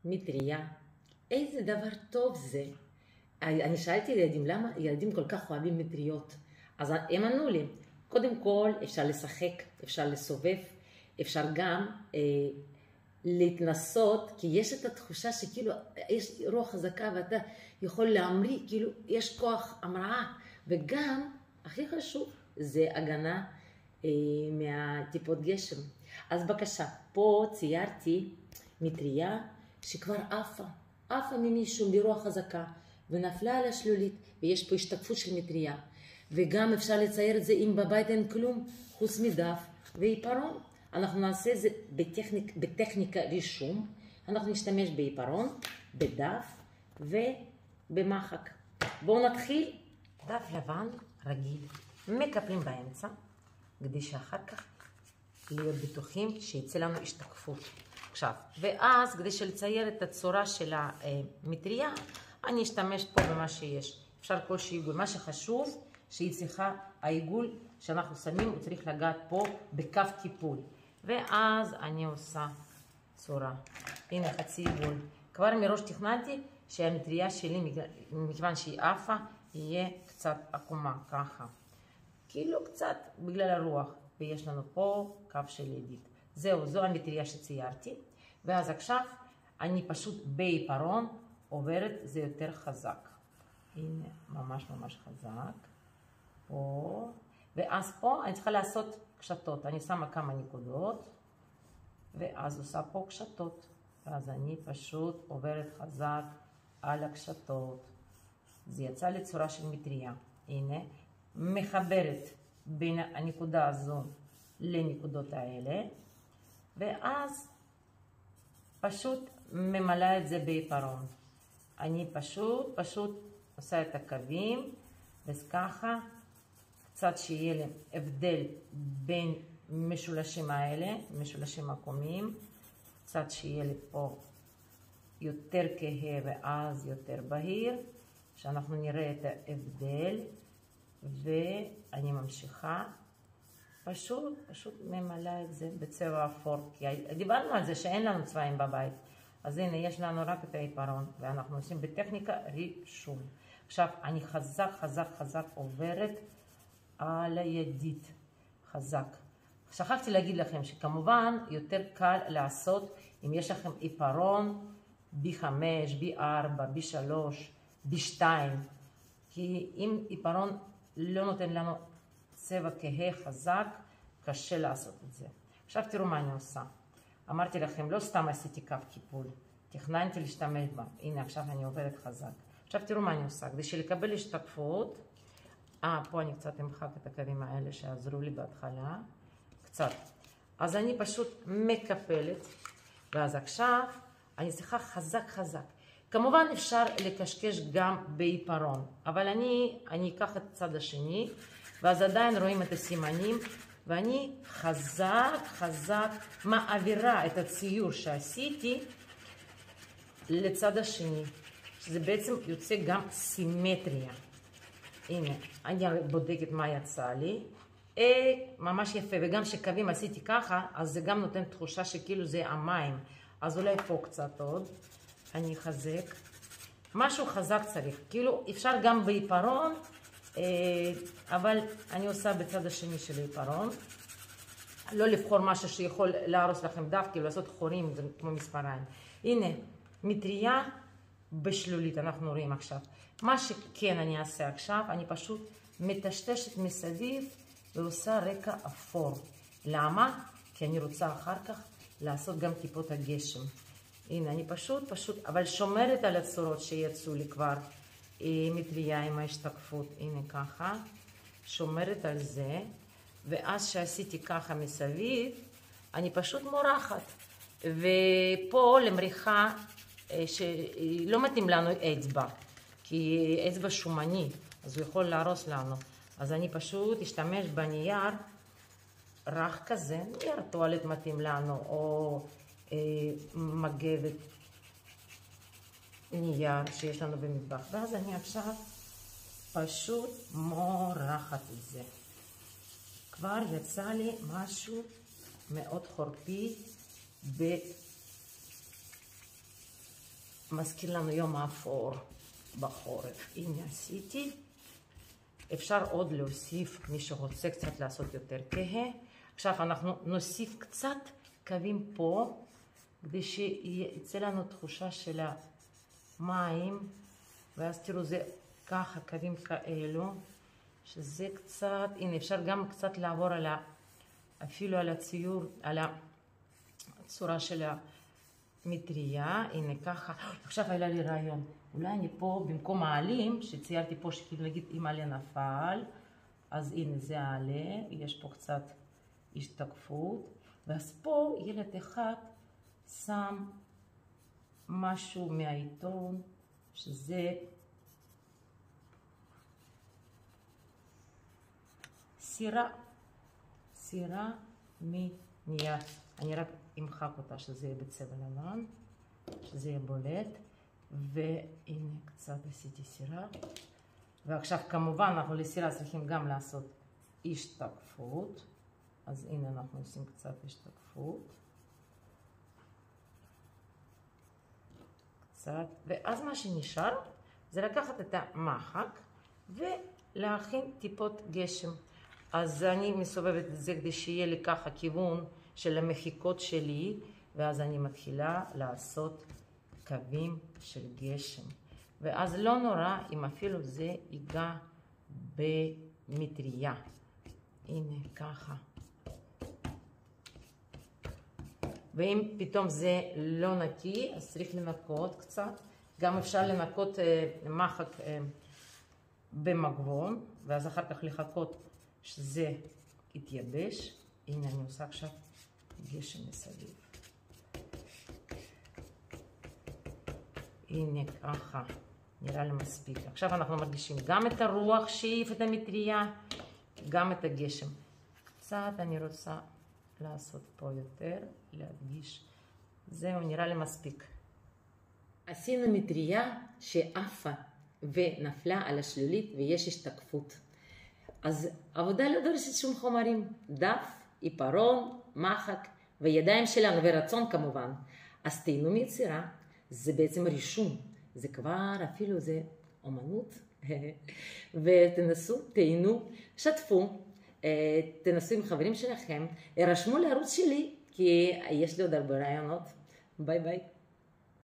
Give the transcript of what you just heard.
מטריה. איזה דבר טוב זה. אני שאלתי ילדים, למה ילדים כל כך אוהבים מטריות? אז הם ענו לי, קודם כל אפשר לשחק, אפשר לסובב, אפשר גם להתנסות, כי יש את התחושה שכאילו יש רוח חזקה ואתה יכול להמריא, כאילו יש כוח המראה, וגם, הכי חשוב, זה הגנה מהטיפות גשם. אז בבקשה, פה ציירתי מטריה שכבר עפה ממישהו ברוח חזקה, ונפלה על השלולית, ויש פה השתקפות של מטריה. וגם אפשר לצייר את זה אם בבית אין כלום, חוץ מדף ועיפרון. אנחנו נעשה את זה בטכניקה רישום. אנחנו נשתמש בעיפרון, בדף ובמחק. בואו נתחיל. דף לבן רגיל, מקפלים באמצע, כדי שאחר כך להיות בטוחים שיצא לנו השתקפות. עכשיו, ואז כדי לצייר את הצורה של המטריה, אני אשתמש פה במה שיש. אפשר כל שעיגול. מה שחשוב, שהיא צריכה, העיגול שאנחנו שמים, הוא צריך לגעת פה בקו טיפול. ואז אני עושה צורה. הנה חצי עיגול. כבר מראש תכננתי שהמטריה שלי, מכיוון שהיא עפה, יהיה קצת עקומה, ככה. כאילו קצת בגלל הרוח. ויש לנו פה קו של ידית. זו המטריה שציירתי. ואז עכשיו אני פשוט בעיפרון עוברת, זה יותר חזק. הנה, ממש חזק. פה. ואז פה אני צריכה לעשות קשתות. אני שמה כמה נקודות, ואז עושה פה קשתות. ואז אני פשוט עוברת חזק על הקשתות. זה יצא לצורה של מטריה. הנה, מחברת בין הנקודה הזו לנקודות האלה, ואז פשוט ממלאה את זה בעיפרון. אני פשוט עושה את הקווים, וככה קצת שיהיה לי הבדל בין משולשים האלה, משולשים עקומים, קצת שיהיה לי פה יותר כהה ואז יותר בהיר, שאנחנו נראה את ההבדל, ואני ממשיכה, פשוט ממלאה את זה בצבע אפור, כי דיברנו על זה שאין לנו צבעים בבית, אז הנה יש לנו רק את העיפרון, ואנחנו עושים בטכניקה רישום. עכשיו אני חזק עוברת על הידית, חזק. שכחתי להגיד לכם שכמובן יותר קל לעשות אם יש לכם עיפרון B5, B4, B3, B2, כי אם עיפרון לא נותן לנו צבע כהה חזק, קשה לעשות את זה. עכשיו תראו מה אני עושה. אמרתי לכם, לא סתם עשיתי קו קיפול, תכננתי להשתמש בה. הנה עכשיו אני עוברת חזק. עכשיו תראו מה אני עושה. כדי לקבל השתקפות, פה אני קצת אמחק את הקווים האלה שעזרו לי בהתחלה. קצת. אז אני פשוט מקפלת, ואז עכשיו אני צריכה חזק. כמובן אפשר לקשקש גם בעיפרון, אבל אני אקח את הצד השני, ואז עדיין רואים את הסימנים, ואני חזק מעבירה את הציור שעשיתי לצד השני, שזה בעצם יוצא גם סימטריה. הנה, אני בודקת מה יצא לי. ממש יפה, וגם שקווים עשיתי ככה, אז זה גם נותן תחושה שכאילו זה המים. אז אולי פה קצת עוד. אני אחזק. משהו חזק צריך. כאילו אפשר גם בעיפרון, אבל אני עושה בצד השני של העיפרון. לא לבחור משהו שיכול להרוס לכם דף, כאילו לעשות חורים, זה כמו מספריים. הנה, מטריה בשלולית, אנחנו רואים עכשיו. מה שכן אני אעשה עכשיו, אני פשוט מטשטשת מסביב ועושה רקע אפור. למה? כי אני רוצה אחר כך לעשות גם טיפות הגשם. הנה, אני פשוט, אבל שומרת על הצורות שיצאו לי כבר מטריה עם ההשתקפות. הנה ככה, שומרת על זה, ואז שעשיתי ככה מסביב, אני פשוט מורחת. ופה למריחה שלא מתאים לנו אצבע, כי אצבע שומני, אז הוא יכול להרוס לנו. אז אני פשוט אשתמש בנייר רך כזה, נייר טואלט מתאים לנו, או מגבת נייר שיש לנו במטבח. ואז אני עכשיו פשוט מורחת את זה. כבר יצא לי משהו מאוד חורפי מזכיר לנו יום האפור בחורף. הנה עשיתי. אפשר עוד להוסיף, מי שרוצה קצת לעשות יותר כהה. עכשיו אנחנו נוסיף קצת קווים פה, כדי שיצא לנו תחושה של המים, ואז תראו זה ככה קווים כאלו, שזה קצת, הנה אפשר גם קצת לעבור על אפילו על הציור, על הצורה של המטריה, הנה ככה. עכשיו היה לי רעיון, אולי אני פה במקום העלים, שציירתי פה שכאילו נגיד אם עלה נפל, אז הנה זה העלה, יש פה קצת השתקפות, ואז פה ילד אחד שם משהו מהעיתון, שזה סירה מנייר. אני רק אמחק אותה שזה יהיה בצבע לבן, שזה יהיה בולט, והנה קצת עשיתי סירה. ועכשיו כמובן אנחנו לסירה צריכים גם לעשות השתקפות, אז הנה אנחנו עושים קצת השתקפות. קצת, ואז מה שנשאר זה לקחת את המחק ולהכין טיפות גשם. אז אני מסובבת את זה כדי שיהיה לי ככה כיוון של המחיקות שלי, ואז אני מתחילה לעשות קווים של גשם. ואז לא נורא אם אפילו זה ייגע במטריה. הנה ככה. ואם פתאום זה לא נקי, אז צריך לנקות קצת. גם אפשר לנקות מחק במגבון, ואז אחר כך לחכות שזה יתייבש. הנה אני עושה עכשיו גשם מסביב. הנה ככה, נראה לי מספיק. עכשיו אנחנו מרגישים גם את הרוח שהעיף את המטריה, גם את הגשם. קצת אני רוצה לעשות פה יותר, להדגיש. זהו, נראה לי מספיק. עשינו מטריה שעפה ונפלה על השלולית ויש השתקפות. אז עבודה לא דורשת שום חומרים. דף, עיפרון, מחק וידיים שלנו ורצון כמובן. אז תהנו מיצירה, זה בעצם רישום. זה כבר אפילו זה אומנות. ותנסו, תהנו, שתפו. תנסו עם חברים שלכם, הרשמו לערוץ שלי, כי יש לי עוד הרבה רעיונות. ביי ביי.